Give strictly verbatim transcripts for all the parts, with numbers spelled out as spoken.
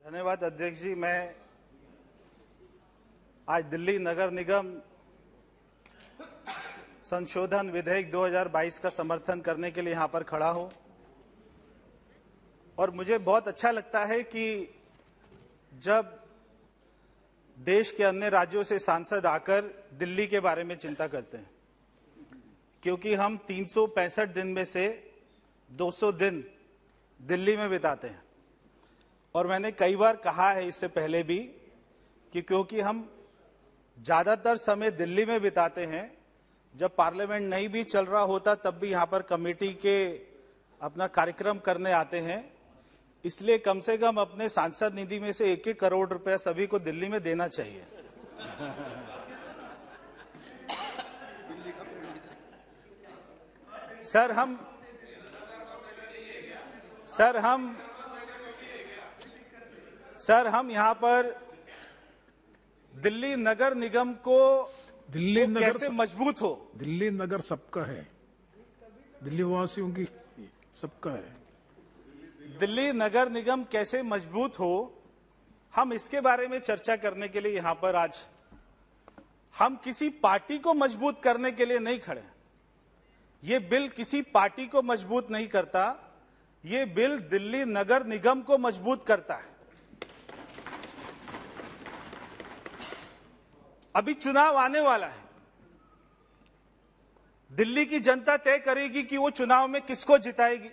धन्यवाद अध्यक्ष जी। मैं आज दिल्ली नगर निगम संशोधन विधेयक दो हज़ार बाईस का समर्थन करने के लिए यहां पर खड़ा हूं और मुझे बहुत अच्छा लगता है कि जब देश के अन्य राज्यों से सांसद आकर दिल्ली के बारे में चिंता करते हैं, क्योंकि हम तीन सौ पैंसठ दिन में से दो सौ दिन दिल्ली में बिताते हैं। और मैंने कई बार कहा है इससे पहले भी कि क्योंकि हम ज्यादातर समय दिल्ली में बिताते हैं, जब पार्लियामेंट नहीं भी चल रहा होता तब भी यहाँ पर कमेटी के अपना कार्यक्रम करने आते हैं, इसलिए कम से कम अपने सांसद निधि में से एक एक करोड़ रुपया सभी को दिल्ली में देना चाहिए। सर हम सर हम सर हम यहाँ पर दिल्ली नगर निगम को दिल्ली नगर कैसे मजबूत हो। दिल्ली नगर सबका है, दिल्ली वासियों की सबका है। दिल्ली नगर निगम कैसे मजबूत हो, हम इसके बारे में चर्चा करने के लिए यहाँ पर आज हम किसी पार्टी को मजबूत करने के लिए नहीं खड़े। ये बिल किसी पार्टी को मजबूत नहीं करता, ये बिल दिल्ली नगर निगम को मजबूत करता है। अभी चुनाव आने वाला है, दिल्ली की जनता तय करेगी कि वो चुनाव में किसको जिताएगी।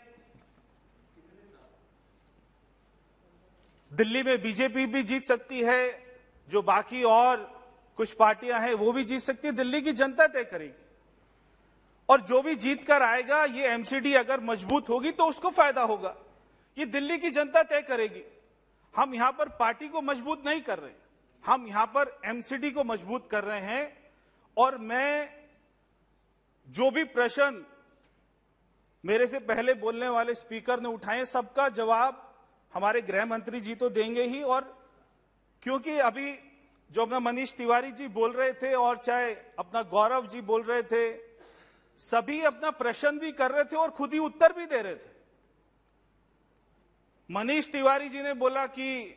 दिल्ली में बीजेपी भी जीत सकती है, जो बाकी और कुछ पार्टियां हैं वो भी जीत सकती है, दिल्ली की जनता तय करेगी। और जो भी जीत कर आएगा, ये एमसीडी अगर मजबूत होगी तो उसको फायदा होगा, ये दिल्ली की जनता तय करेगी। हम यहां पर पार्टी को मजबूत नहीं कर रहे, हम यहां पर एमसीडी को मजबूत कर रहे हैं। और मैं जो भी प्रश्न मेरे से पहले बोलने वाले स्पीकर ने उठाए, सबका जवाब हमारे गृह मंत्री जी तो देंगे ही। और क्योंकि अभी जो अपना मनीष तिवारी जी बोल रहे थे और चाहे अपना गौरव जी बोल रहे थे, सभी अपना प्रश्न भी कर रहे थे और खुद ही उत्तर भी दे रहे थे। मनीष तिवारी जी ने बोला कि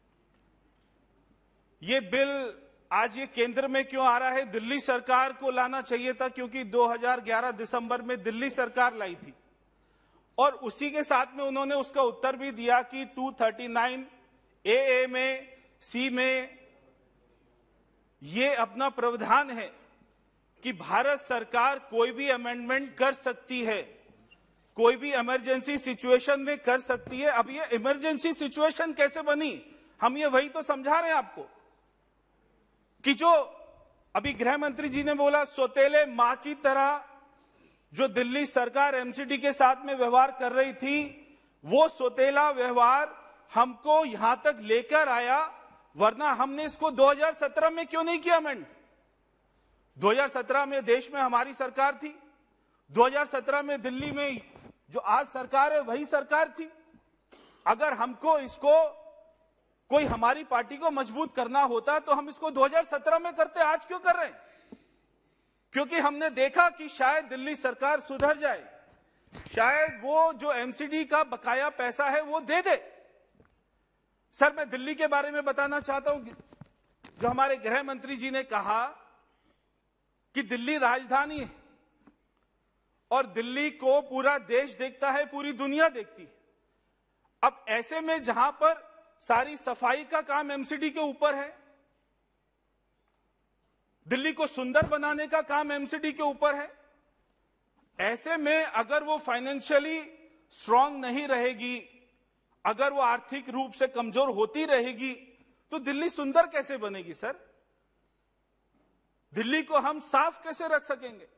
ये बिल आज ये केंद्र में क्यों आ रहा है, दिल्ली सरकार को लाना चाहिए था, क्योंकि दो हज़ार ग्यारह दिसंबर में दिल्ली सरकार लाई थी। और उसी के साथ में उन्होंने उसका उत्तर भी दिया कि दो सौ उनतालीस ए ए में सी में ये अपना प्रावधान है कि भारत सरकार कोई भी अमेंडमेंट कर सकती है, कोई भी इमरजेंसी सिचुएशन में कर सकती है। अब ये इमरजेंसी सिचुएशन कैसे बनी, हम ये वही तो समझा रहे हैं आपको कि जो अभी गृह मंत्री जी ने बोला, सौतेले मां की तरह जो दिल्ली सरकार एमसीडी के साथ में व्यवहार कर रही थी, वो सौतेला व्यवहार हमको यहां तक लेकर आया। वरना हमने इसको दो हज़ार सत्रह में क्यों नहीं किया अमेंड। दो हज़ार सत्रह में देश में हमारी सरकार थी, दो हज़ार सत्रह में दिल्ली में जो आज सरकार है वही सरकार थी। अगर हमको इसको कोई हमारी पार्टी को मजबूत करना होता तो हम इसको दो हज़ार सत्रह में करते, आज क्यों कर रहे हैं? क्योंकि हमने देखा कि शायद दिल्ली सरकार सुधर जाए, शायद वो जो एमसीडी का बकाया पैसा है वो दे दे। सर, मैं दिल्ली के बारे में बताना चाहता हूं, जो हमारे गृह मंत्री जी ने कहा कि दिल्ली राजधानी है और दिल्ली को पूरा देश देखता है, पूरी दुनिया देखती है। अब ऐसे में जहां पर सारी सफाई का काम एमसीडी के ऊपर है, दिल्ली को सुंदर बनाने का काम एमसीडी के ऊपर है, ऐसे में अगर वो फाइनेंशियली स्ट्रांग नहीं रहेगी, अगर वो आर्थिक रूप से कमजोर होती रहेगी, तो दिल्ली सुंदर कैसे बनेगी सर? दिल्ली को हम साफ कैसे रख सकेंगे?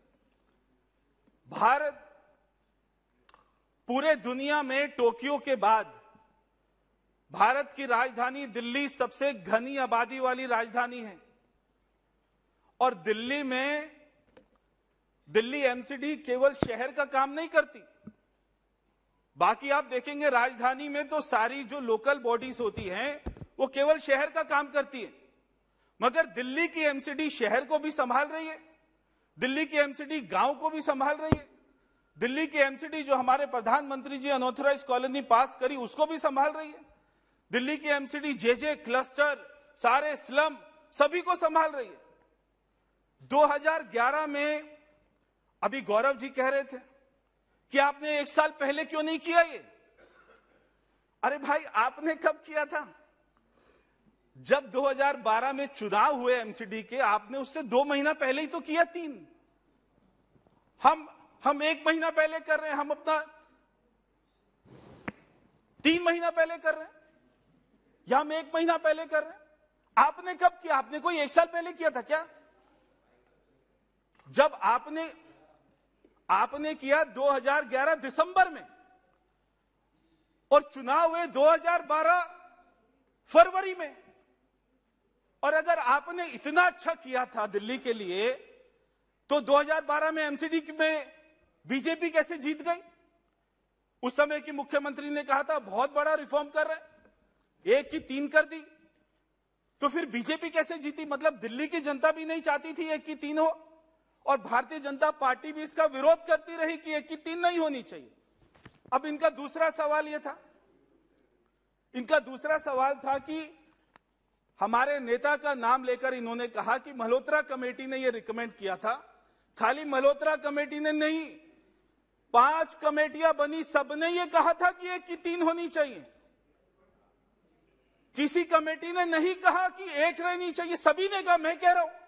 भारत पूरे दुनिया में टोक्यो के बाद भारत की राजधानी दिल्ली सबसे घनी आबादी वाली राजधानी है। और दिल्ली में दिल्ली एमसीडी केवल शहर का काम नहीं करती, बाकी आप देखेंगे राजधानी में तो सारी जो लोकल बॉडीज होती हैं वो केवल शहर का काम करती है। मगर दिल्ली की एमसीडी शहर को भी संभाल रही है, दिल्ली की एमसीडी गांव को भी संभाल रही है, दिल्ली की एमसीडी जो हमारे प्रधानमंत्री जी अनऑथराइज्ड कॉलोनी पास करी उसको भी संभाल रही है, दिल्ली की एमसीडी, जेजे क्लस्टर, सारे स्लम, सभी को संभाल रही है। दो हज़ार ग्यारह में अभी गौरव जी कह रहे थे कि आपने एक साल पहले क्यों नहीं किया ये? अरे भाई, आपने कब किया था? जब दो हज़ार बारह में चुनाव हुए एमसीडी के, आपने उससे दो महीना पहले ही तो किया। तीन हम हम एक महीना पहले कर रहे हैं, हम अपना तीन महीना पहले कर रहे हैं, या हम एक महीना पहले कर रहे हैं। आपने कब किया? आपने कोई एक साल पहले किया था क्या? जब आपने आपने किया दो हज़ार ग्यारह दिसंबर में, और चुनाव हुए दो हज़ार बारह फरवरी में। और अगर आपने इतना अच्छा किया था दिल्ली के लिए, तो दो हज़ार बारह में एमसीडी में बीजेपी कैसे जीत गई? उस समय की मुख्यमंत्री ने कहा था बहुत बड़ा रिफॉर्म कर रहे, एक की तीन कर दी, तो फिर बीजेपी कैसे जीती? मतलब दिल्ली की जनता भी नहीं चाहती थी एक की तीन हो, और भारतीय जनता पार्टी भी इसका विरोध करती रही कि एक की तीन नहीं होनी चाहिए। अब इनका दूसरा सवाल यह था, इनका दूसरा सवाल था कि हमारे नेता का नाम लेकर इन्होंने कहा कि मल्होत्रा कमेटी ने यह रिकमेंड किया था। खाली मल्होत्रा कमेटी ने नहीं, पांच कमेटियां बनी, सबने यह कहा था कि एक की तीन होनी चाहिए। किसी कमेटी ने नहीं कहा कि एक रहनी चाहिए, सभी ने कहा, मैं कह रहा हूं।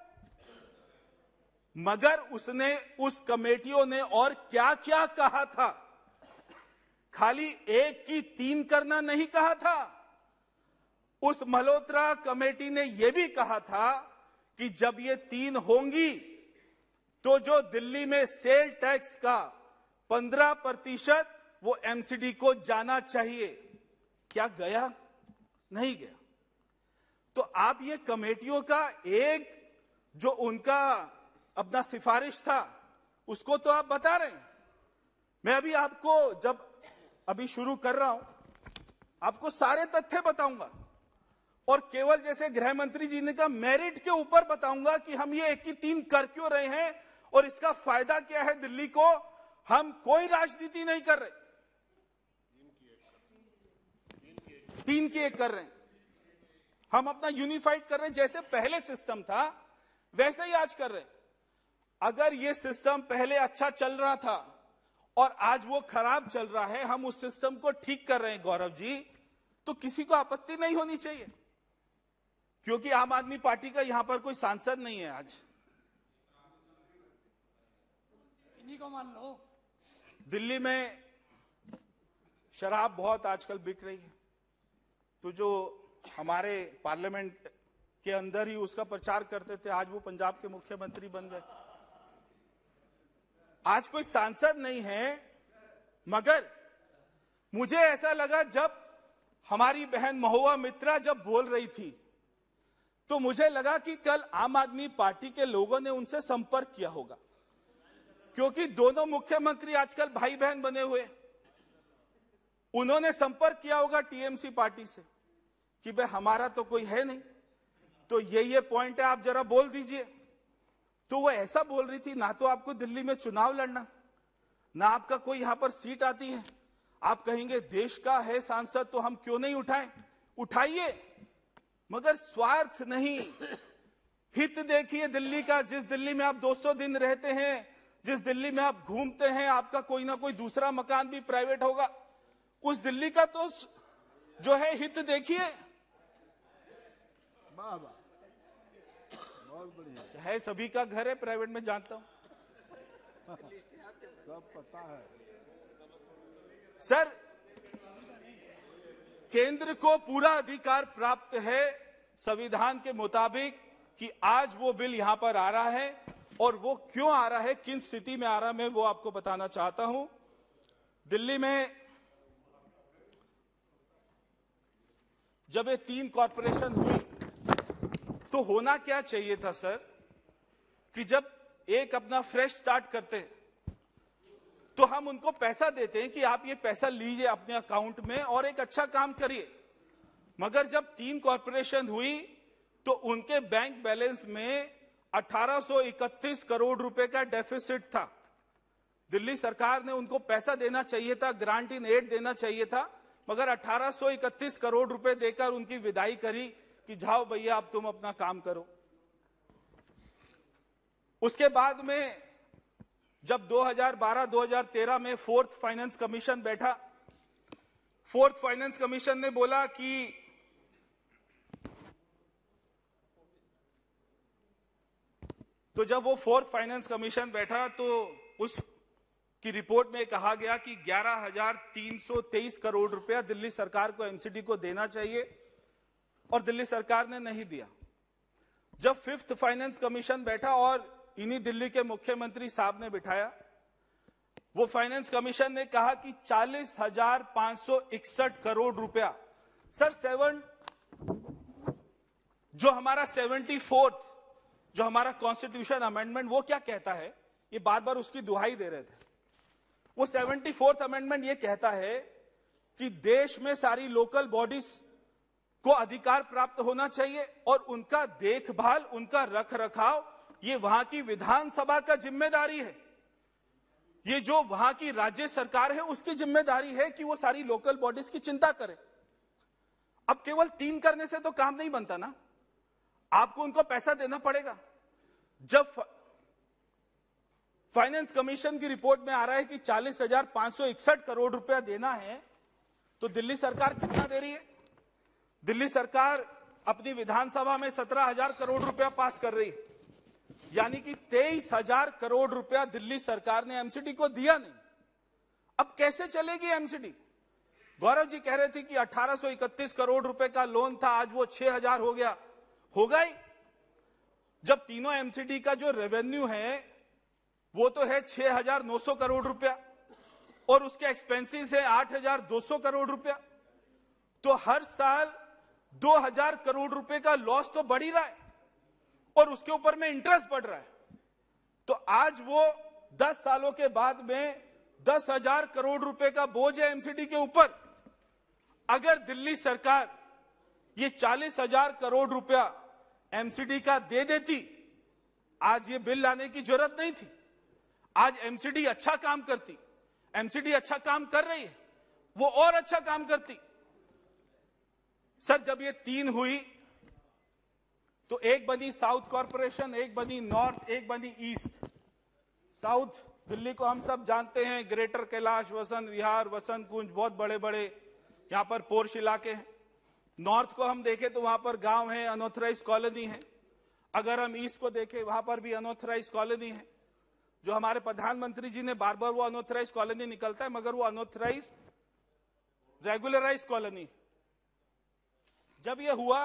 मगर उसने, उस कमेटियों ने और क्या क्या कहा था? खाली एक की तीन करना नहीं कहा था। उस मल्होत्रा कमेटी ने यह भी कहा था कि जब ये तीन होंगी तो जो दिल्ली में सेल टैक्स का पंद्रह प्रतिशत वो एमसीडी को जाना चाहिए। क्या गया? नहीं गया। तो आप ये कमेटियों का एक जो उनका अपना सिफारिश था, उसको तो आप बता रहे हैं। मैं अभी आपको, जब अभी शुरू कर रहा हूं, आपको सारे तथ्य बताऊंगा, और केवल जैसे गृह मंत्री जी ने कहा मेरिट के ऊपर बताऊंगा कि हम ये एक की तीन कर क्यों रहे हैं और इसका फायदा क्या है दिल्ली को। हम कोई राजनीति नहीं कर रहे, तीन की एक कर रहे हैं। हम अपना यूनिफाइड कर रहे हैं, जैसे पहले सिस्टम था वैसे ही आज कर रहे हैं। अगर ये सिस्टम पहले अच्छा चल रहा था और आज वो खराब चल रहा है, हम उस सिस्टम को ठीक कर रहे हैं गौरव जी, तो किसी को आपत्ति नहीं होनी चाहिए, क्योंकि आम आदमी पार्टी का यहां पर कोई सांसद नहीं है। आज इन्हीं को मान लो। दिल्ली में शराब बहुत आजकल बिक रही है, तो जो हमारे पार्लियामेंट के अंदर ही उसका प्रचार करते थे, आज वो पंजाब के मुख्यमंत्री बन गए। आज कोई सांसद नहीं है, मगर मुझे ऐसा लगा जब हमारी बहन महुआ मित्रा जब बोल रही थी, तो मुझे लगा कि कल आम आदमी पार्टी के लोगों ने उनसे संपर्क किया होगा, क्योंकि दोनों मुख्यमंत्री आजकल भाई बहन बने हुए। उन्होंने संपर्क किया होगा टीएमसी पार्टी से कि भाई हमारा तो कोई है नहीं, तो ये ये पॉइंट है, आप जरा बोल दीजिए। तो वो ऐसा बोल रही थी, ना तो आपको दिल्ली में चुनाव लड़ना, ना आपका कोई यहां पर सीट आती है। आप कहेंगे देश का है सांसद तो हम क्यों नहीं उठाएं? उठाइए, मगर स्वार्थ नहीं, हित देखिए दिल्ली का। जिस दिल्ली में आप दो सौ दिन रहते हैं, जिस दिल्ली में आप घूमते हैं, आपका कोई ना कोई दूसरा मकान भी प्राइवेट होगा, उस दिल्ली का तो जो है हित देखिए। बहुत बढ़िया है, सभी का घर है, प्राइवेट में जानता हूं, सब पता है। सर, केंद्र को पूरा अधिकार प्राप्त है संविधान के मुताबिक कि आज वो बिल यहां पर आ रहा है, और वो क्यों आ रहा है, किन स्थिति में आ रहा है, मैं वो आपको बताना चाहता हूं। दिल्ली में जब ये तीन कॉरपोरेशन हुई तो होना क्या चाहिए था सर, कि जब एक अपना फ्रेश स्टार्ट करते तो हम उनको पैसा देते हैं कि आप ये पैसा लीजिए अपने अकाउंट में और एक अच्छा काम करिए। मगर जब तीन कॉरपोरेशन हुई तो उनके बैंक बैलेंस में अठारह सौ इकतीस करोड़ रुपए का डेफिसिट था। दिल्ली सरकार ने उनको पैसा देना चाहिए था, ग्रांट इन एड देना चाहिए था, मगर अठारह सौ इकतीस करोड़ रुपए देकर उनकी विदाई करी कि जाओ भैया अब तुम अपना काम करो। उसके बाद में जब दो हज़ार बारह दो हज़ार तेरह में फोर्थ फाइनेंस कमीशन बैठा, फोर्थ फाइनेंस कमीशन ने बोला कि तो जब वो फोर्थ फाइनेंस कमीशन बैठा तो उस की रिपोर्ट में कहा गया कि ग्यारह हजार तीन सौ तेईस करोड़ रुपया दिल्ली सरकार को एमसीडी को देना चाहिए और दिल्ली सरकार ने नहीं दिया। जब फिफ्थ फाइनेंस कमीशन बैठा और इन्हीं दिल्ली के मुख्यमंत्री साहब ने बिठाया, वो फाइनेंस कमीशन ने कहा कि चालीस हजार पांच सौ इकसठ करोड़ रुपया, सर सेवन जो हमारा सेवेंटी फोर्थ जो हमारा कॉन्स्टिट्यूशन अमेंडमेंट वो क्या कहता है, ये बार बार उसकी दुहाई दे रहे थे। वो सेवेंटी फोर्थ अमेंडमेंट ये कहता है कि देश में सारी लोकल बॉडीज को अधिकार प्राप्त होना चाहिए और उनका देखभाल, उनका रख रखाव ये वहां की विधानसभा का जिम्मेदारी है। ये जो वहां की राज्य सरकार है उसकी जिम्मेदारी है कि वो सारी लोकल बॉडीज की चिंता करे। अब केवल तीन करने से तो काम नहीं बनता ना, आपको उनको पैसा देना पड़ेगा। जब फाइनेंस कमीशन की रिपोर्ट में आ रहा है कि चालीस हजार पांच सौ इकसठ करोड़ रुपया देना है, तो दिल्ली सरकार कितना दे रही है? दिल्ली सरकार अपनी विधानसभा में सत्रह हजार करोड़ रुपया पास कर रही है, यानी कि तेईस हजार करोड़ रुपया दिल्ली सरकार ने एमसीडी को दिया नहीं। अब कैसे चलेगी एमसीडी? गौरव जी कह रहे थे कि अठारह सौ इकतीस करोड़ रुपए का लोन था, आज वो छह हजार हो गया। होगा ही, जब तीनों एमसीडी का जो रेवेन्यू है वो तो है छह हजार नौ सौ करोड़ रुपया और उसके एक्सपेंसेस है आठ हजार दो सौ करोड़ रुपया, तो हर साल दो हजार करोड़ रुपए का लॉस तो बढ़ ही रहा है और उसके ऊपर में इंटरेस्ट बढ़ रहा है। तो आज वो दस सालों के बाद में दस हजार करोड़ रुपए का बोझ है एमसीडी के ऊपर। अगर दिल्ली सरकार ये चालीस हजार करोड़ रुपया एमसीडी का दे देती, आज ये बिल लाने की जरूरत नहीं थी। आज एमसीडी अच्छा काम करती, एमसीडी अच्छा काम कर रही है, वो और अच्छा काम करती। सर जब ये तीन हुई तो एक बनी साउथ कॉरपोरेशन, एक बनी नॉर्थ, एक बनी ईस्ट। साउथ दिल्ली को हम सब जानते हैं, ग्रेटर कैलाश, वसंत विहार, वसंत कुंज, बहुत बड़े बड़े यहां पर पोर्श इलाके हैं। नॉर्थ को हम देखें तो वहां पर गांव है, अनऑथराइज कॉलोनी है। अगर हम ईस्ट को देखें वहां पर भी अनऑथराइज कॉलोनी है। जो हमारे प्रधानमंत्री जी ने बार बार वो अनऑथराइज कॉलोनी निकलता है, मगर वो अनऑथराइज रेगुलराइज कॉलोनी। जब ये हुआ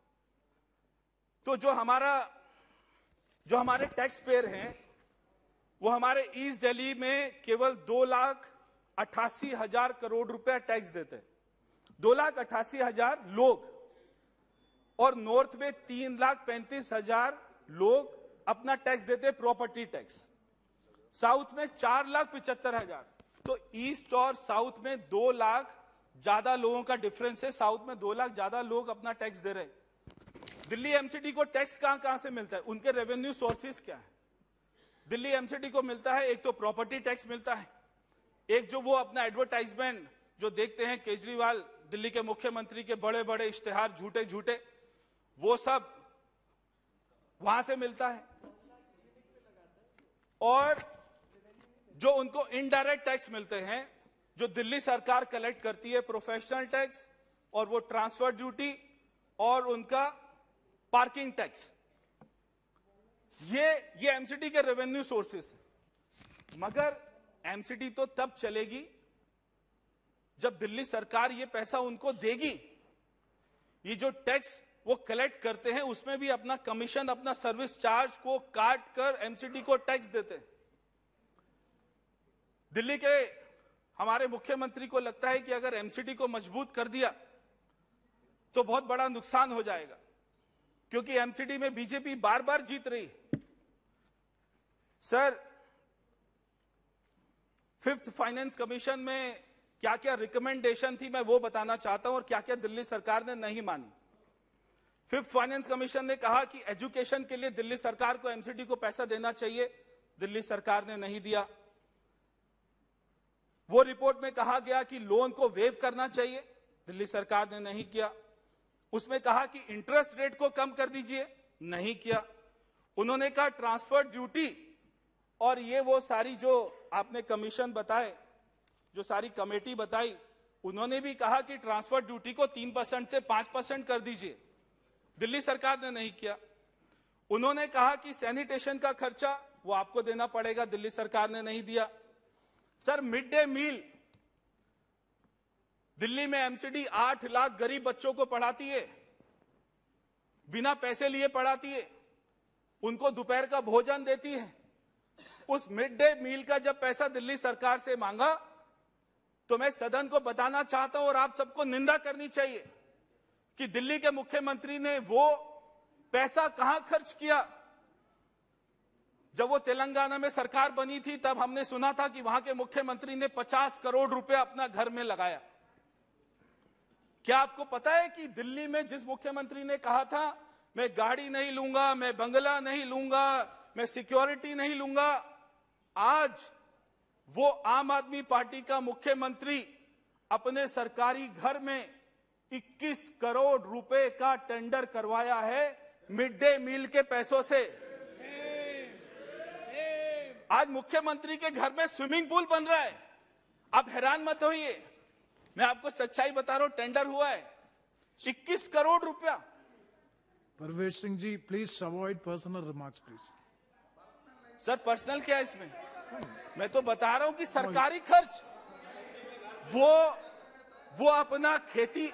तो जो हमारा जो हमारे टैक्स पेयर हैं वो हमारे ईस्ट दिल्ली में केवल दो लाख अट्ठासी हजार करोड़ रुपया टैक्स देते हैं, दो लाख अट्ठासी हजार लोग, और नॉर्थ में तीन लाख पैंतीस हजार लोग अपना टैक्स देते हैं, प्रॉपर्टी टैक्स। साउथ में चार लाख पिचहत्तर हजार। तो ईस्ट और साउथ में दो लाख ज्यादा लोगों का डिफरेंस है। साउथ में दो लाख ज्यादा लोग अपना टैक्स दे रहे हैं। दिल्ली एमसीडी को टैक्स कहां कहां से मिलता है, उनके रेवेन्यू सोर्सेस क्या है? दिल्ली एमसीडी को मिलता है, एक तो प्रॉपर्टी टैक्स मिलता है, एक जो वो अपना एडवर्टाइजमेंट जो देखते हैं केजरीवाल दिल्ली के मुख्यमंत्री के बड़े बड़े इश्तेहार झूठे झूठे, वो सब वहां से मिलता है। और जो उनको इनडायरेक्ट टैक्स मिलते हैं जो दिल्ली सरकार कलेक्ट करती है, प्रोफेशनल टैक्स और वो ट्रांसफर ड्यूटी और उनका पार्किंग टैक्स, ये ये एमसीडी के रेवेन्यू सोर्सेस है। मगर एमसीडी तो तब चलेगी जब दिल्ली सरकार ये पैसा उनको देगी। ये जो टैक्स वो कलेक्ट करते हैं उसमें भी अपना कमीशन, अपना सर्विस चार्ज को काट कर एमसीडी को टैक्स देते हैं। दिल्ली के हमारे मुख्यमंत्री को लगता है कि अगर एमसीडी को मजबूत कर दिया तो बहुत बड़ा नुकसान हो जाएगा, क्योंकि एमसीडी में बीजेपी बार बार जीत रही है। सर फिफ्थ फाइनेंस कमीशन में क्या क्या रिकमेंडेशन थी मैं वो बताना चाहता हूं और क्या क्या दिल्ली सरकार ने नहीं मानी। फिफ्थ फाइनेंस कमीशन ने कहा कि एजुकेशन के लिए दिल्ली सरकार को एमसीडी को पैसा देना चाहिए, दिल्ली सरकार ने नहीं दिया। वो रिपोर्ट में कहा गया कि लोन को वेव करना चाहिए, दिल्ली सरकार ने नहीं किया। उसमें कहा कि इंटरेस्ट रेट को कम कर दीजिए, नहीं किया। उन्होंने कहा ट्रांसफर ड्यूटी, और ये वो सारी जो आपने कमीशन बताए, जो सारी कमेटी बताई, उन्होंने भी कहा कि ट्रांसफर ड्यूटी को तीन परसेंट से पांच परसेंट कर दीजिए, दिल्ली सरकार ने नहीं किया। उन्होंने कहा कि सैनिटेशन का खर्चा वो आपको देना पड़ेगा, दिल्ली सरकार ने नहीं दिया। Sir, mid day meal, Delhi में एमसीडी आठ लाख गरीब बच्चों को पढ़ाती है, बिना पैसे लिए पढ़ाती है, उनको दोपहर का भोजन देती है। उस मिड डे मील का जब पैसा दिल्ली सरकार से मांगा तो मैं सदन को बताना चाहता हूं और आप सबको निंदा करनी चाहिए कि दिल्ली के मुख्यमंत्री ने वो पैसा कहां खर्च किया। जब वो तेलंगाना में सरकार बनी थी तब हमने सुना था कि वहां के मुख्यमंत्री ने पचास करोड़ रुपया अपना घर में लगाया। क्या आपको पता है कि दिल्ली में जिस मुख्यमंत्री ने कहा था मैं गाड़ी नहीं लूंगा, मैं बंगला नहीं लूंगा, मैं सिक्योरिटी नहीं लूंगा, आज वो आम आदमी पार्टी का मुख्यमंत्री अपने सरकारी घर में इक्कीस करोड़ रुपए का टेंडर करवाया है मिड डे मील के पैसों से। आज मुख्यमंत्री के घर में स्विमिंग पूल बन रहा है। आप हैरान मत होइए, मैं आपको सच्चाई बता रहा हूं, टेंडर हुआ है इक्कीस करोड़ रुपया। Parvesh Singh ji, please avoid personal remarks please. Sir, personal क्या है इसमें? मैं तो बता रहा हूं कि सरकारी खर्च, वो वो अपना खेती,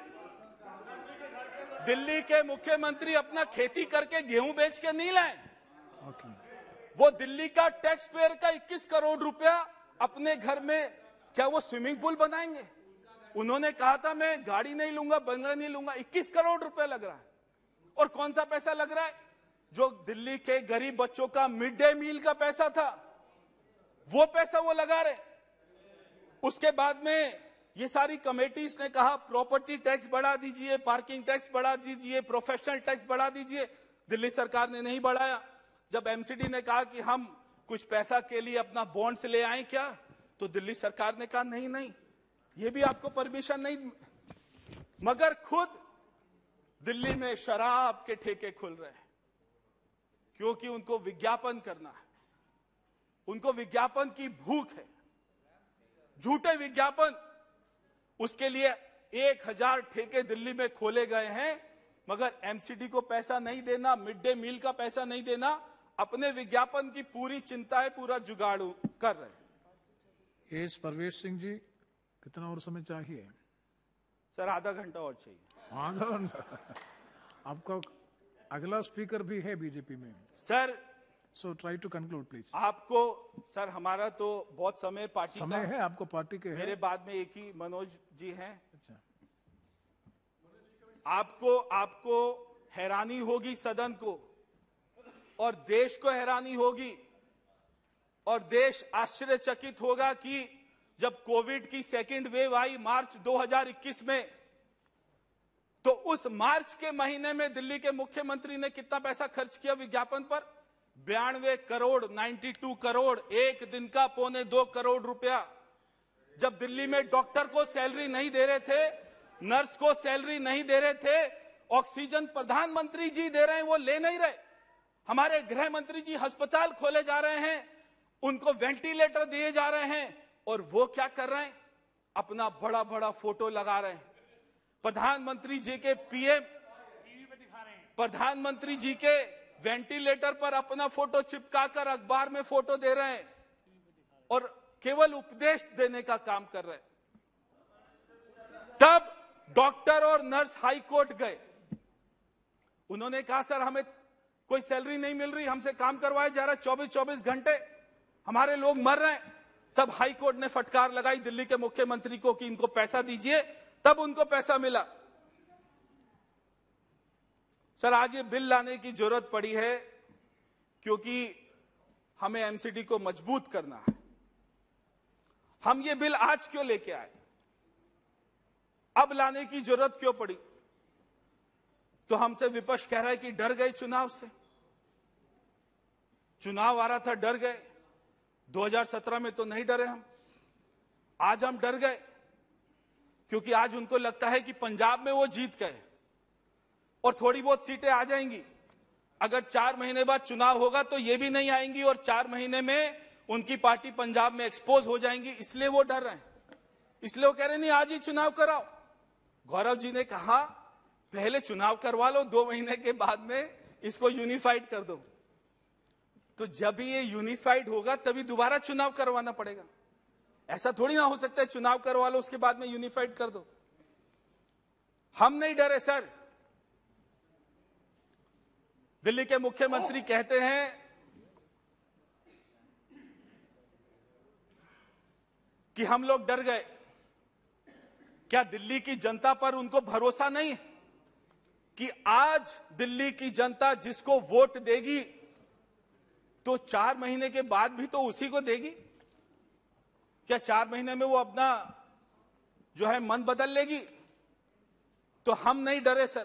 दिल्ली के मुख्यमंत्री अपना खेती करके गेहूं बेच के नहीं लाए। okay. वो दिल्ली का टैक्स पेयर का इक्कीस करोड़ रुपया अपने घर में, क्या वो स्विमिंग पूल बनाएंगे? उन्होंने कहा था मैं गाड़ी नहीं लूंगा, बंगला नहीं लूंगा, इक्कीस करोड़ रुपया लग रहा है। और कौन सा पैसा लग रहा है? जो दिल्ली के गरीब बच्चों का मिड डे मील का पैसा था, वो पैसा वो लगा रहे। उसके बाद में ये सारी कमेटीज ने कहा प्रॉपर्टी टैक्स बढ़ा दीजिए, पार्किंग टैक्स बढ़ा दीजिए, प्रोफेशनल टैक्स बढ़ा दीजिए, दिल्ली सरकार ने नहीं बढ़ाया। जब एमसीडी ने कहा कि हम कुछ पैसा के लिए अपना बॉन्ड से ले आए क्या, तो दिल्ली सरकार ने कहा नहीं नहीं, ये भी आपको परमिशन नहीं। मगर खुद दिल्ली में शराब के ठेके खुल रहे हैं क्योंकि उनको विज्ञापन करना है, उनको विज्ञापन की भूख है, झूठे विज्ञापन। उसके लिए एक हजार ठेके दिल्ली में खोले गए हैं, मगर एमसीडी को पैसा नहीं देना, मिड डे मील का पैसा नहीं देना, अपने विज्ञापन की पूरी चिंता है, पूरा जुगाड़ कर रहे हैं। एस परवेश सिंह जी, कितना और समय चाहिए? सर, आधा घंटा और चाहिए। आधा घंटा? आपका अगला स्पीकर भी है बीजेपी में sir, so try to conclude please. आपको सर, हमारा तो बहुत समय पार्टी समय का है, आपको पार्टी के मेरे है? बाद में एक ही मनोज जी हैं। अच्छा, आपको आपको हैरानी होगी सदन को, और देश को हैरानी होगी, और देश आश्चर्यचकित होगा कि जब कोविड की सेकेंड वेव आई मार्च दो हज़ार इक्कीस में, तो उस मार्च के महीने में दिल्ली के मुख्यमंत्री ने कितना पैसा खर्च किया विज्ञापन पर? बयानवे करोड़, बानवे करोड़, एक दिन का पौने दो करोड़ रुपया। जब दिल्ली में डॉक्टर को सैलरी नहीं दे रहे थे, नर्स को सैलरी नहीं दे रहे थे, ऑक्सीजन प्रधानमंत्री जी दे रहे हैं, वो ले नहीं रहे। हमारे गृह मंत्री जी अस्पताल खोले जा रहे हैं, उनको वेंटिलेटर दिए जा रहे हैं, और वो क्या कर रहे हैं? अपना बड़ा बड़ा फोटो लगा रहे हैं। प्रधानमंत्री जी के पीएम, प्रधानमंत्री जी के वेंटिलेटर पर अपना फोटो चिपकाकर अखबार में फोटो दे रहे हैं और केवल उपदेश देने का काम कर रहे हैं। तब डॉक्टर और नर्स हाई कोर्ट गए, उन्होंने कहा सर हमें कोई सैलरी नहीं मिल रही, हमसे काम करवाया जा रहा है चौबीस चौबीस घंटे, हमारे लोग मर रहे हैं। तब हाई कोर्ट ने फटकार लगाई दिल्ली के मुख्यमंत्री को कि इनको पैसा दीजिए, तब उनको पैसा मिला। सर, आज ये बिल लाने की जरूरत पड़ी है क्योंकि हमें एमसीडी को मजबूत करना है। हम ये बिल आज क्यों लेके आए, अब लाने की जरूरत क्यों पड़ी? तो हमसे विपक्ष कह रहा है कि डर गए चुनाव से, चुनाव आ रहा था डर गए। दो हज़ार सत्रह में तो नहीं डरे हम, आज हम डर गए, क्योंकि आज उनको लगता है कि पंजाब में वो जीत गए और थोड़ी बहुत सीटें आ जाएंगी। अगर चार महीने बाद चुनाव होगा तो ये भी नहीं आएंगी और चार महीने में उनकी पार्टी पंजाब में एक्सपोज हो जाएंगी, इसलिए वो डर रहे हैं। इसलिए वो कह रहे नहीं, आज ही चुनाव कराओ। गौरव जी ने कहा पहले चुनाव करवा लो, दो महीने के बाद में इसको यूनिफाइड कर दो। तो जब ये यूनिफाइड होगा तभी दोबारा चुनाव करवाना पड़ेगा। ऐसा थोड़ी ना हो सकता है चुनाव करवा लो उसके बाद में यूनिफाइड कर दो। हम नहीं डरे सर। दिल्ली के मुख्यमंत्री कहते हैं कि हम लोग डर गए। क्या दिल्ली की जनता पर उनको भरोसा नहीं है कि आज दिल्ली की जनता जिसको वोट देगी तो चार महीने के बाद भी तो उसी को देगी? क्या चार महीने में वो अपना जो है मन बदल लेगी? तो हम नहीं डरे सर।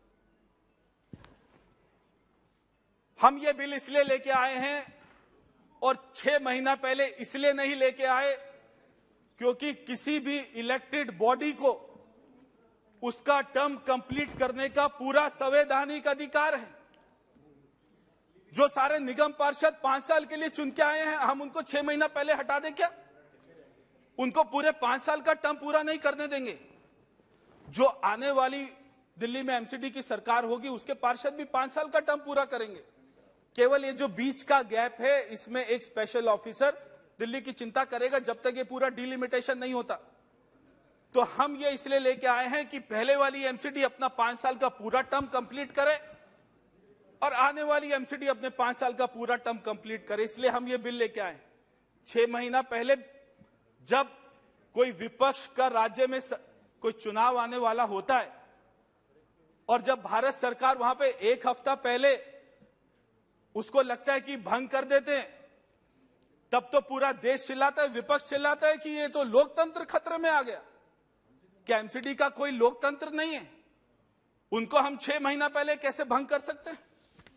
हम ये बिल इसलिए लेके आए हैं और छह महीना पहले इसलिए नहीं लेके आए क्योंकि किसी भी इलेक्टेड बॉडी को उसका टर्म कंप्लीट करने का पूरा संवैधानिक अधिकार है। जो सारे निगम पार्षद पांच साल के लिए चुन के आए हैं, हम उनको छह महीना पहले हटा दें क्या? उनको पूरे पांच साल का टर्म पूरा नहीं करने देंगे। जो आने वाली दिल्ली में एमसीडी की सरकार होगी उसके पार्षद भी पांच साल का टर्म पूरा करेंगे। केवल ये जो बीच का गैप है इसमें एक स्पेशल ऑफिसर दिल्ली की चिंता करेगा जब तक ये पूरा डिलिमिटेशन नहीं होता। तो हम ये इसलिए लेके आए हैं कि पहले वाली एमसीडी अपना पांच साल का पूरा टर्म कंप्लीट करे और आने वाली एमसीडी अपने पांच साल का पूरा टर्म कंप्लीट करे। इसलिए हम ये बिल लेके आए। छह महीना पहले जब कोई विपक्ष का राज्य में कोई चुनाव आने वाला होता है और जब भारत सरकार वहां पे एक हफ्ता पहले उसको लगता है कि भंग कर देते हैं, तब तो पूरा देश चिल्लाता है, विपक्ष चिल्लाता है कि ये तो लोकतंत्र खतरे में आ गया। क्या एमसीडी का कोई लोकतंत्र नहीं है? उनको हम छह महीना पहले कैसे भंग कर सकते हैं?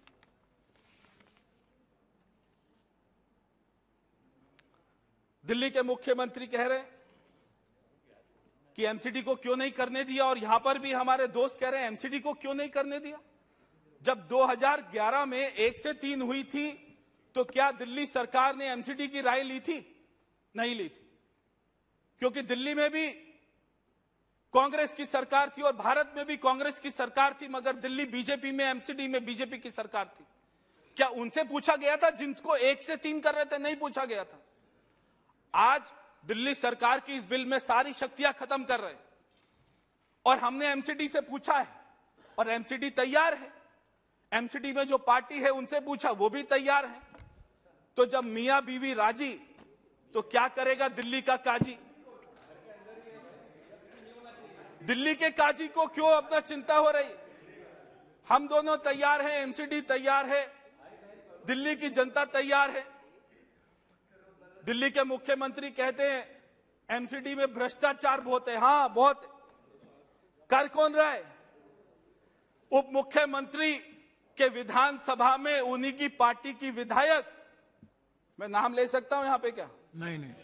दिल्ली के मुख्यमंत्री कह रहे हैं कि एमसीडी को क्यों नहीं करने दिया, और यहां पर भी हमारे दोस्त कह रहे हैं एमसीडी को क्यों नहीं करने दिया। जब दो हज़ार ग्यारह में एक से तीन हुई थी तो क्या दिल्ली सरकार ने एमसीडी की राय ली थी? नहीं ली थी, क्योंकि दिल्ली में भी कांग्रेस की सरकार थी और भारत में भी कांग्रेस की सरकार थी, मगर दिल्ली बीजेपी में, एमसीडी में बीजेपी की सरकार थी। क्या उनसे पूछा गया था जिनको एक से तीन कर रहे थे? नहीं पूछा गया था। आज दिल्ली सरकार की इस बिल में सारी शक्तियां खत्म कर रहे हैं और हमने एमसीडी से पूछा है और एमसीडी तैयार है। एमसीडी में जो पार्टी है उनसे पूछा, वो भी तैयार है। तो जब मियां बीवी राजी तो क्या करेगा दिल्ली का काजी? दिल्ली के काजी को क्यों अपना चिंता हो रही? हम दोनों तैयार हैं, एमसीडी तैयार है, दिल्ली की जनता तैयार है। दिल्ली के मुख्यमंत्री कहते हैं एमसीडी में भ्रष्टाचार बहुत है। हां, बहुत है। कर कौन रहा है? उप मुख्यमंत्री के विधानसभा में उन्हीं की पार्टी की विधायक, मैं नाम ले सकता हूं यहां पे क्या? नहीं नहीं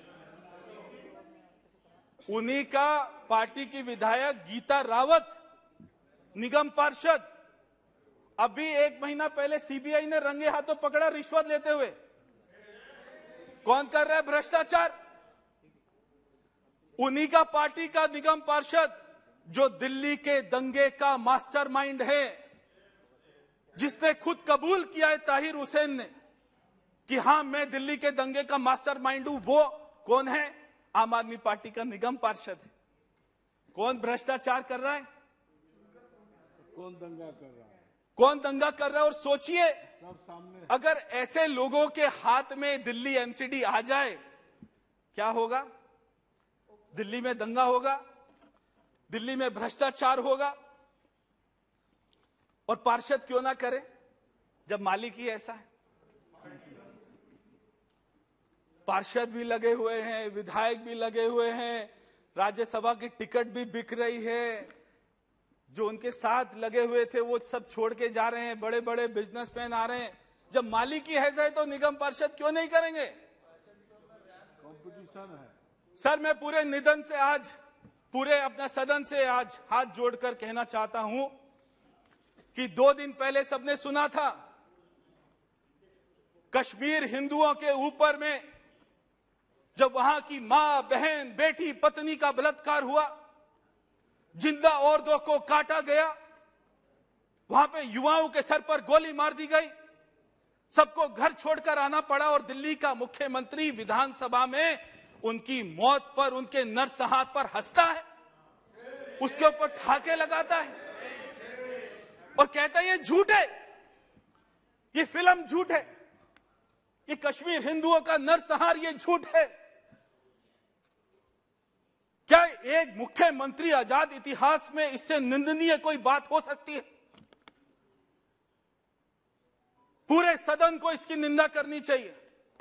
उन्हीं का पार्टी की विधायक गीता रावत, निगम पार्षद, अभी एक महीना पहले सीबीआई ने रंगे हाथों पकड़ा रिश्वत लेते हुए। कौन कर रहा है भ्रष्टाचार? उन्हीं का पार्टी का निगम पार्षद जो दिल्ली के दंगे का मास्टरमाइंड है, जिसने खुद कबूल किया है ताहिर हुसैन ने कि हां मैं दिल्ली के दंगे का मास्टरमाइंड हूं। वो कौन है? आम आदमी पार्टी का निगम पार्षद है। कौन भ्रष्टाचार कर रहा है? कौन दंगा कर रहा है? कौन दंगा कर रहा है? और सोचिए, सब सामने। अगर ऐसे लोगों के हाथ में दिल्ली एमसीडी आ जाए क्या होगा? दिल्ली में दंगा होगा, दिल्ली में भ्रष्टाचार होगा। और पार्षद क्यों ना करे जब मालिक ही ऐसा है? पार्षद भी लगे हुए हैं, विधायक भी लगे हुए हैं, राज्यसभा की टिकट भी बिक रही है। जो उनके साथ लगे हुए थे वो सब छोड़ के जा रहे हैं, बड़े बड़े बिजनेसमैन आ रहे हैं। जब मालिक ही है तो निगम पार्षद क्यों नहीं करेंगे? कंपटीशन है। सर, मैं पूरे निधन से आज, पूरे अपना सदन से आज हाथ जोड़कर कहना चाहता हूं कि दो दिन पहले सबने सुना था कश्मीर हिंदुओं के ऊपर में जब वहां की मां, बहन, बेटी, पत्नी का बलात्कार हुआ, जिंदा औरतों को काटा गया, वहां पे युवाओं के सर पर गोली मार दी गई, सबको घर छोड़कर आना पड़ा और दिल्ली का मुख्यमंत्री विधानसभा में उनकी मौत पर, उनके नरसंहार पर हंसता है, उसके ऊपर ठाके लगाता है और कहता है ये झूठ है, ये फिल्म झूठ है, ये कश्मीर हिंदुओं का नरसंहार ये झूठ है। क्या एक मुख्यमंत्री आजाद इतिहास में इससे निंदनीय कोई बात हो सकती है? पूरे सदन को इसकी निंदा करनी चाहिए।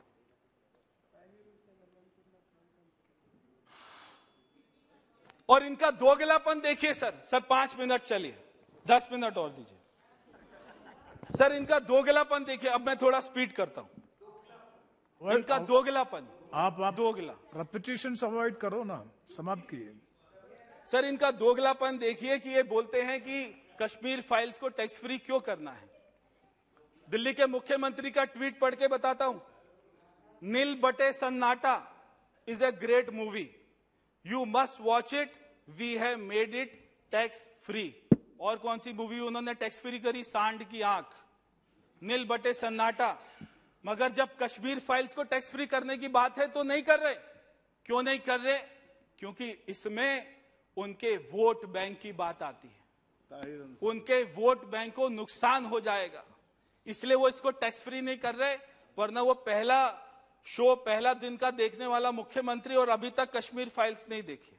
और इनका दोगलापन देखिए सर, सर पांच मिनट चलिए, दस मिनट और दीजिए सर, इनका दोगलापन देखिए। अब मैं थोड़ा स्पीड करता हूं। इनका दोगलापन, आप आप दोगला रेपिटेशन अवॉइड करो ना, समाप्त कीजिए। सर, इनका दोगलापन देखिए कि ये बोलते हैं कि कश्मीर फाइल्स को टैक्स फ्री क्यों करना है। दिल्ली के मुख्यमंत्री का ट्वीट पढ़ के बताता हूं। Nil Battey Sannata is a great movie, you must watch it, we have made it tax free. और कौन सी मूवी उन्होंने टैक्स फ्री करी? सांड की आंख, नील बटे सन्नाटा। मगर जब कश्मीर फाइल्स को टैक्स फ्री करने की बात है तो नहीं कर रहे। क्यों नहीं कर रहे? क्योंकि इसमें उनके वोट बैंक की बात आती है, उनके वोट बैंक को नुकसान हो जाएगा, इसलिए वो इसको टैक्स फ्री नहीं कर रहे। वरना वो पहला शो, पहला दिन का देखने वाला मुख्यमंत्री और अभी तक कश्मीर फाइल्स नहीं देखी।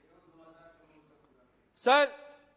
सर,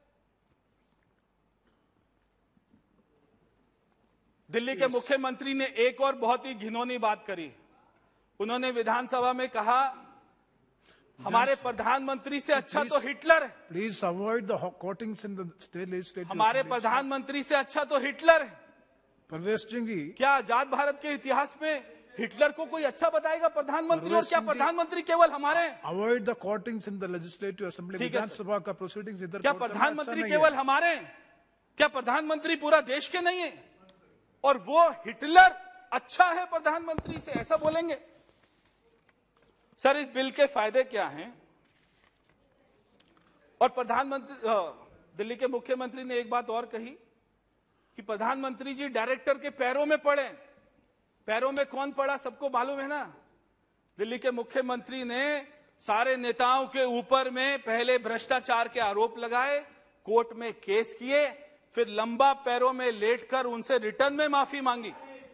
दिल्ली के मुख्यमंत्री ने एक और बहुत ही घिनौनी बात करी। उन्होंने विधानसभा में कहा हमारे प्रधानमंत्री से अच्छा तो हिटलर है। Please avoid the quotings in the state legislative. हमारे प्रधानमंत्री से अच्छा तो हिटलर है। परवेश सिंह जी, क्या आजाद भारत के इतिहास में हिटलर को कोई अच्छा बताएगा प्रधानमंत्री? और क्या प्रधानमंत्री केवल हमारे? Avoid the quotings in the legislative assembly. विधानसभा का प्रोसीडिंग्स इधर क्या प्रधानमंत्री केवल हमारे? क्या प्रधानमंत्री पूरा देश के नहीं है? और वो हिटलर अच्छा है प्रधानमंत्री से, ऐसा बोलेंगे? सर, इस बिल के फायदे क्या हैं? और प्रधानमंत्री, दिल्ली के मुख्यमंत्री ने एक बात और कही कि प्रधानमंत्री जी डायरेक्टर के पैरों में पड़े। पैरों में कौन पड़ा सबको मालूम है ना। दिल्ली के मुख्यमंत्री ने सारे नेताओं के ऊपर में पहले भ्रष्टाचार के आरोप लगाए, कोर्ट में केस किए, फिर लंबा पैरों में लेटकर उनसे रिटर्न में माफी मांगी।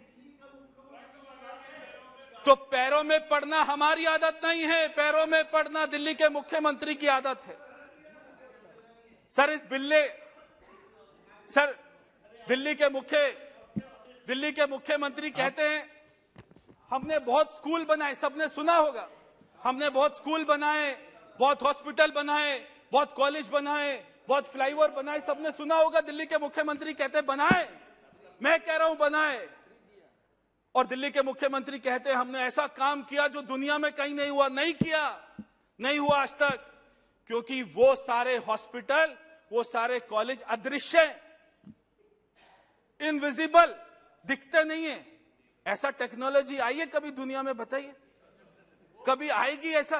तो पैरों में पड़ना हमारी आदत नहीं है, पैरों में पड़ना दिल्ली के मुख्यमंत्री की आदत है। सर, इस बिल्ले सर दिल्ली के मुख्य दिल्ली के मुख्यमंत्री कहते हैं हमने बहुत स्कूल बनाए, सबने सुना होगा, हमने बहुत स्कूल बनाए, बहुत हॉस्पिटल बनाए, बहुत कॉलेज बनाए, बहुत फ्लाईओवर बनाए, सबने सुना होगा। दिल्ली के मुख्यमंत्री कहते हैं बनाए, मैं कह रहा हूं बनाए। और दिल्ली के मुख्यमंत्री कहते हैं हमने ऐसा काम किया जो दुनिया में कहीं नहीं हुआ। नहीं किया, नहीं हुआ आज तक, क्योंकि वो सारे हॉस्पिटल, वो सारे कॉलेज अदृश्य, इनविजिबल, दिखते नहीं है। ऐसा टेक्नोलॉजी आई है कभी दुनिया में? बताइए, कभी आएगी ऐसा?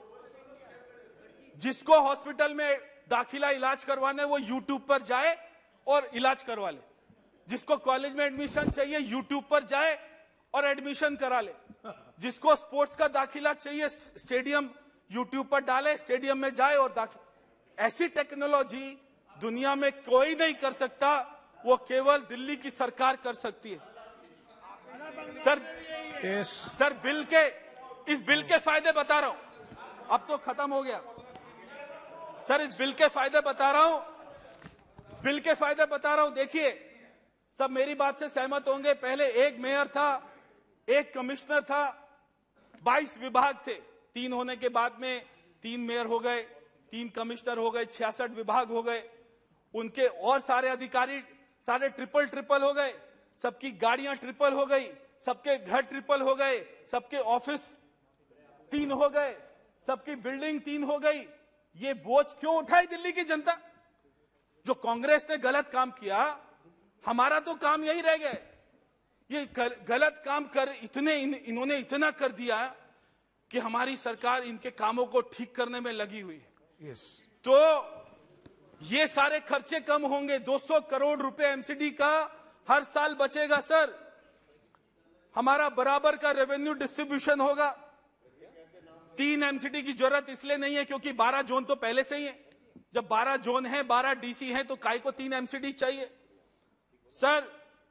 जिसको हॉस्पिटल में दाखिला इलाज करवाने वो यूट्यूब पर जाए और इलाज करवा ले, जिसको कॉलेज में एडमिशन चाहिए यूट्यूब पर जाए और एडमिशन करा ले, जिसको स्पोर्ट्स का दाखिला चाहिए स्टेडियम यूट्यूब पर डाले, स्टेडियम में जाए और दाखिला। ऐसी टेक्नोलॉजी दुनिया में कोई नहीं कर सकता, वो केवल दिल्ली की सरकार कर सकती है। Sir yes. सर बिल के इस बिल के फायदे बता रहा हूं, अब तो खत्म हो गया। सर, इस बिल के फायदे बता रहा हूं, बिल के फायदे बता रहा हूं। देखिए, सब मेरी बात से सहमत होंगे। पहले एक मेयर था, एक कमिश्नर था, बाईस विभाग थे। तीन होने के बाद में तीन मेयर हो गए, तीन कमिश्नर हो गए, छियासठ विभाग हो गए। उनके और सारे अधिकारी सारे ट्रिपल ट्रिपल हो गए, सबकी गाड़ियां ट्रिपल हो गई, सबके घर ट्रिपल हो गए, सबके ऑफिस तीन हो गए, सबकी बिल्डिंग तीन हो गई। ये बोझ क्यों उठाई दिल्ली की जनता? जो कांग्रेस ने गलत काम किया, हमारा तो काम यही रह गया। ये गलत काम कर इतने इन, इन्होंने इतना कर दिया कि हमारी सरकार इनके कामों को ठीक करने में लगी हुई है। yes. तो ये सारे खर्चे कम होंगे। दो सौ करोड़ रुपए एमसीडी का हर साल बचेगा सर। हमारा बराबर का रेवेन्यू डिस्ट्रीब्यूशन होगा। तीन एमसीडी की जरूरत इसलिए नहीं है क्योंकि बारह जोन तो पहले से ही है। जब बारह जोन है, बारह डीसी हैं, तो काय को तीन एमसीडी चाहिए? सर,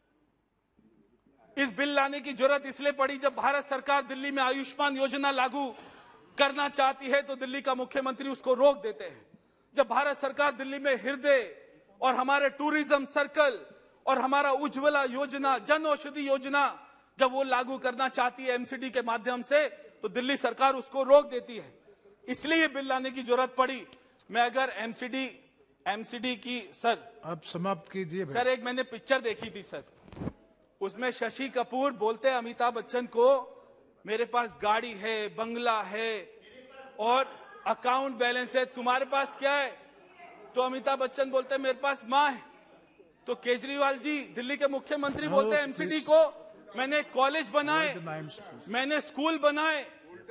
इस बिल लाने की जरूरत इसलिए पड़ी जब भारत सरकार दिल्ली में आयुष्मान योजना लागू करना चाहती है तो दिल्ली का मुख्यमंत्री उसको रोक देते हैं। जब भारत सरकार दिल्ली में हृदय और हमारे टूरिज्म सर्कल और हमारा उज्ज्वला योजना, जन औषधि योजना जब वो लागू करना चाहती है एमसीडी के माध्यम से, तो दिल्ली सरकार उसको रोक देती है। इसलिए बिल लाने की जरूरत पड़ी। मैं अगर एमसीडी एमसीडी की सर आप समाप्त कीजिए। सर, एक मैंने पिक्चर देखी थी सर, उसमें शशि कपूर बोलते हैं अमिताभ बच्चन को, मेरे पास गाड़ी है, बंगला है और अकाउंट बैलेंस है, तुम्हारे पास क्या है? तो अमिताभ बच्चन बोलते हैं मेरे पास माँ है। तो केजरीवाल जी दिल्ली के मुख्यमंत्री बोलते हैं एमसीडी को मैंने कॉलेज बनाए, मैंने स्कूल बनाए।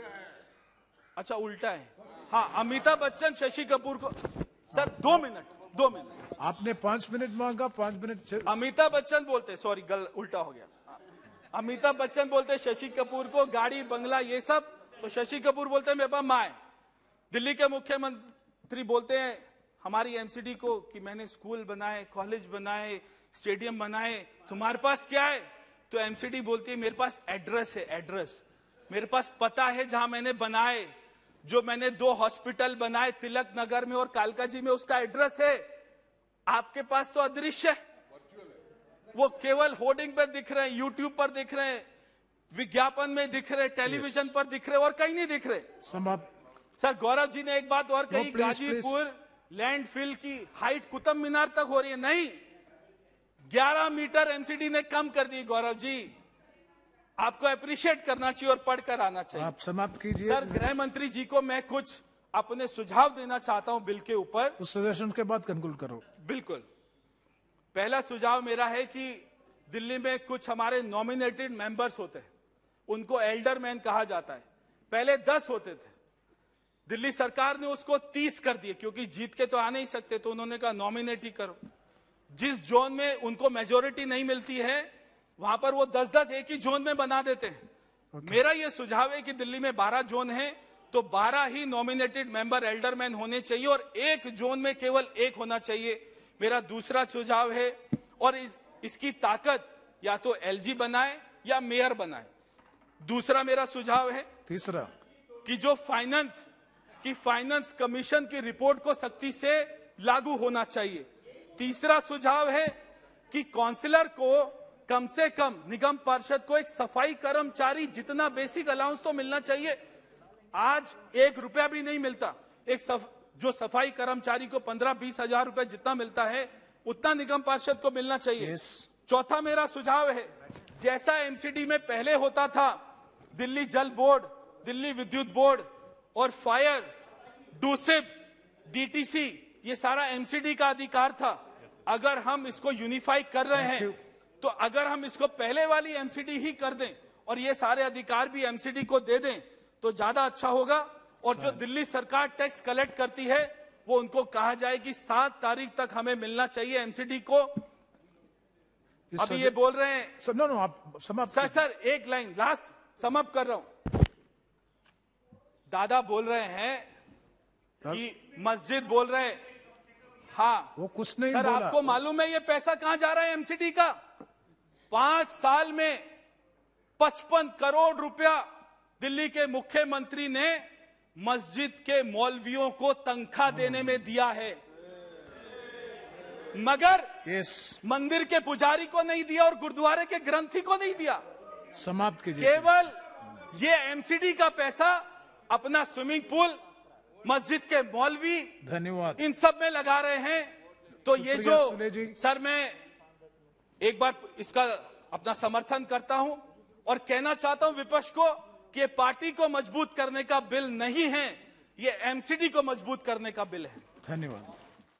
अच्छा, उल्टा है। हाँ, अमिताभ बच्चन शशि कपूर को सर दो मिनट दो मिनट आपने पांच मिनट मांगा, पांच मिनट अमिताभ बच्चन बोलते, सॉरी गल उल्टा हो गया। अमिताभ बच्चन बोलते शशि कपूर को गाड़ी बंगला ये सब, तो शशि कपूर बोलते हैं मेरे पास माँ है। दिल्ली के मुख्यमंत्री बोलते हैं हमारी एमसीडी को कि मैंने स्कूल बनाए, कॉलेज बनाए, स्टेडियम बनाए, तुम्हारे पास क्या है? तो एमसीडी बोलती है मेरे पास एड्रेस है, एड्रेस मेरे पास पता है जहां मैंने बनाए। जो मैंने दो हॉस्पिटल बनाए तिलक नगर में और कालकाजी में, उसका एड्रेस है। आपके पास तो अदृश्य है, वो केवल होर्डिंग पर दिख रहे हैं, यूट्यूब पर दिख रहे हैं, विज्ञापन में दिख रहे, टेलीविजन पर दिख रहे और कहीं नहीं दिख रहे। समाप्त। सर, गौरव जी ने एक बात और कही, no, please, गाजीपुर लैंडफिल की हाइट कुतुब मीनार तक हो रही है। नहीं, ग्यारह मीटर एमसीडी ने कम कर दी। गौरव जी, आपको अप्रिशिएट करना चाहिए और पढ़कर आना चाहिए। आप समाप्त कीजिए। सर, गृह मंत्री जी को मैं कुछ अपने सुझाव देना चाहता हूं बिल के ऊपर। उस सजेशन के बाद कंक्लूड करो। बिल्कुल। पहला सुझाव मेरा है कि दिल्ली में कुछ हमारे नॉमिनेटेड मेंबर्स होते हैं, उनको एल्डरमैन कहा जाता है। पहले दस होते थे, दिल्ली सरकार ने उसको तीस कर दिए क्योंकि जीत के तो आ नहीं सकते, तो उन्होंने कहा नॉमिनेट ही करो। जिस जोन में उनको मेजोरिटी नहीं मिलती है वहां पर वो दस दस एक ही जोन में बना देते हैं। okay. मेरा ये सुझाव है कि दिल्ली में बारह जोन है तो बारह ही नॉमिनेटेड मेंबर एल्डरमैन होने चाहिए और एक जोन में केवल एक होना चाहिए। मेरा दूसरा सुझाव है, और इस, इसकी ताकत या तो एलजी बनाए या मेयर बनाए। दूसरा मेरा सुझाव है, तीसरा कि जो फाइनेंस की फाइनेंस कमीशन की रिपोर्ट को सख्ती से लागू होना चाहिए। तीसरा सुझाव है कि काउंसलर को कम से कम निगम पार्षद को एक सफाई कर्मचारी जितना बेसिक अलाउंस तो मिलना चाहिए। आज एक रुपया भी नहीं मिलता। एक सफ, जो सफाई कर्मचारी को पंद्रह बीस हजार रुपए जितना मिलता है उतना निगम पार्षद को मिलना चाहिए। yes. चौथा मेरा सुझाव है, जैसा एमसीडी में पहले होता था, दिल्ली जल बोर्ड, दिल्ली विद्युत बोर्ड और फायर, डूसिब, डीटीसी, ये सारा एमसीडी का अधिकार था। अगर हम इसको यूनिफाई कर रहे हैं तो अगर हम इसको पहले वाली एमसीडी ही कर दें और ये सारे अधिकार भी एमसीडी को दे दें तो ज्यादा अच्छा होगा। और जो दिल्ली सरकार टैक्स कलेक्ट करती है वो उनको कहा जाए कि सात तारीख तक हमें मिलना चाहिए एमसीडी को। अभी ये बोल रहे हैं सर, नो नो आप समाप्त। सर सर एक लाइन लास्ट समाप्त कर रहा हूं। दादा बोल रहे हैं कि मस्जिद बोल रहे हैं, हाँ वो कुछ नहीं सर बोला। आपको मालूम है ये पैसा कहां जा रहा है एमसीडी का? पांच साल में पचपन करोड़ रुपया दिल्ली के मुख्यमंत्री ने मस्जिद के मौलवियों को तनख्वाह देने में दिया है, मगर yes. मंदिर के पुजारी को नहीं दिया और गुरुद्वारे के ग्रंथी को नहीं दिया। समाप्त कीजिए। केवल ये एमसीडी का पैसा अपना स्विमिंग पूल, मस्जिद के मौलवी, धन्यवाद, इन सब में लगा रहे हैं। तो ये जो सर मैं एक बार इसका अपना समर्थन करता हूं और कहना चाहता हूं विपक्ष को कि पार्टी को मजबूत करने का बिल नहीं है, ये एमसीडी को मजबूत करने का बिल है। धन्यवाद।